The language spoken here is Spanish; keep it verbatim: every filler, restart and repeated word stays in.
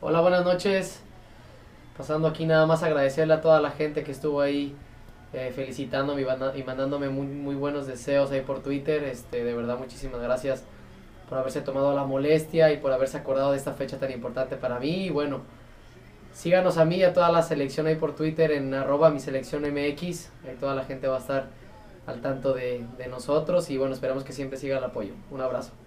Hola, buenas noches. Pasando aquí nada más agradecerle a toda la gente que estuvo ahí eh, felicitándome y, banda- y mandándome muy, muy buenos deseos ahí por Twitter. Este, de verdad, muchísimas gracias por haberse tomado la molestia y por haberse acordado de esta fecha tan importante para mí. Y bueno, síganos a mí y a toda la selección ahí por Twitter en arroba mi selección M X. Ahí toda la gente va a estar al tanto de, de nosotros y bueno, esperamos que siempre siga el apoyo. Un abrazo.